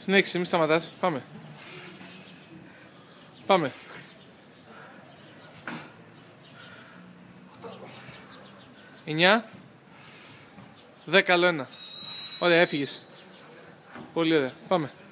Συνέχισε, μη σταματάς. Πάμε. Πάμε. 9. 10 άλλο ένα. Ωραία, έφυγες. Πολύ ωραία. Πάμε.